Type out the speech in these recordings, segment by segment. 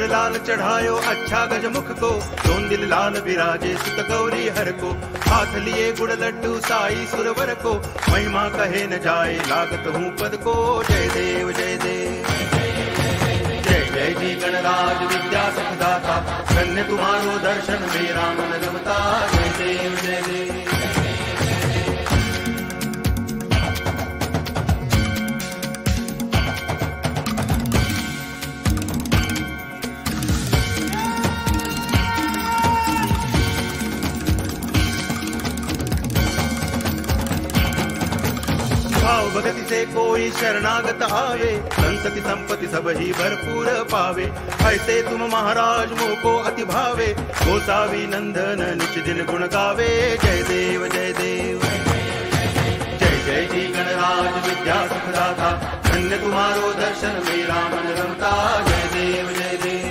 लाल चढ़ायो अच्छा गजमुख को, सोन दिल लाल विराजे सुत गौरी हर को। हाथ लिए गुड़ लड्डू साई सुरवर को, महिमा कहे न जाए लागत हूँ पद को। जय देव जय देव जय जय जी गणराज विद्या सुखदाता, धन्य तुम्हारो दर्शन मेरा मन रमता। जय देव जय देव भगति से कोई शरणागत आवे, संतति संपत्ति सब ही भरपूर पावे। ऐसे तुम महाराज मोह को अति भावे, गोसावी नंदन निच दिन गुण गावे। जय देव जय देव जय जय जी गणराज विद्या सुखदाता, धन्य तुम्हारो दर्शन मेरा मन रमता। जय देव जय देव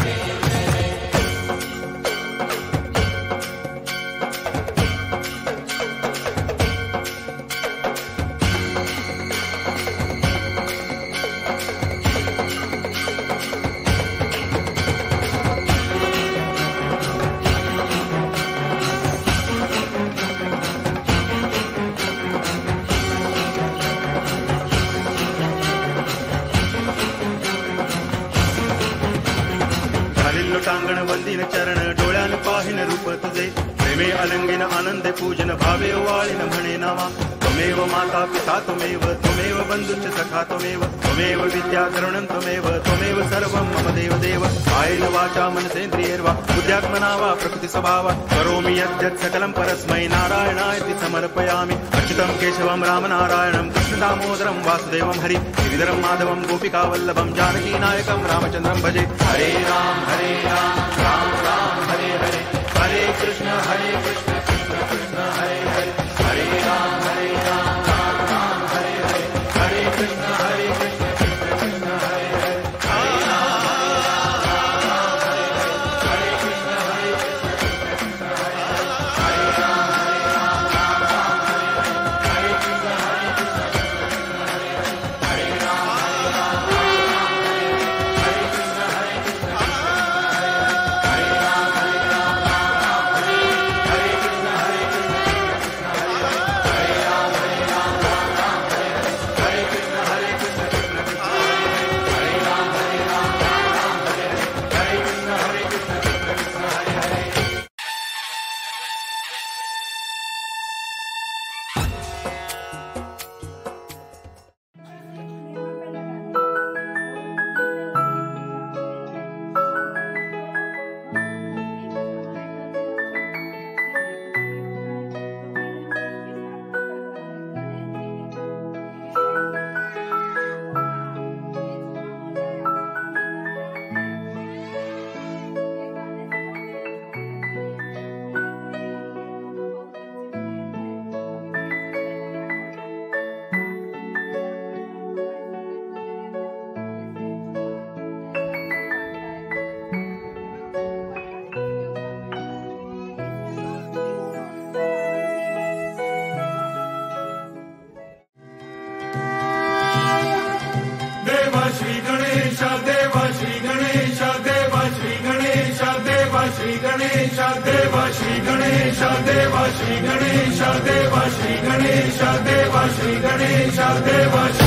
टांगण वंदिन चरण डोळ्यान पाहिन रूप तुझे, प्रेमे अलंगिन आनंदे पूजन भावे वाळिन म्हणे नामा। त्वमेव माता पिता त्वमेव, त्वमेव बंधुश्च सखा त्वमेव, त्वमेव विद्या तरुणं त्वमेव, त्वमेव सर्वं मम देव देव। कायेन वाचा मनसेन्द्रियैर्वा बुद्ध्यात्मना वा प्रकृति स्वभावा, करोमि यद्यत् सकलं परस्मै नारायणायति समर्पयामि। अच्युतं केशवं रामनारायणं कृष्ण दामोदरं वासुदेवं हरि, गिरिधरं माधवं गोपिकावल्लभं जानकी नायकं रामचन्द्रं भजे। हरे राम राम राम हरे हरे, हरे कृष्ण कृष्ण कृष्ण हरे हरे, हरे राम राम राम हरे हरे, हरे कृष्ण कृष्ण कृष्ण हरे हरे, हरे राम राम हरे हरे, हरे कृष्ण कृष्ण कृष्ण हरे हरे, हरे राम राम हरे हरे, हरे कृष्ण कृष्ण कृष्ण हरे हरे, हरे राम राम हरे हरे, हरे कृष्ण कृष्ण श्री गणेश देवा श्री गणेश देवा श्री गणेश देवा श्री गणेश देवा श्री गणेश देवा श्री गणेश देवा श्री गणेश देवा श्री गणेश देवा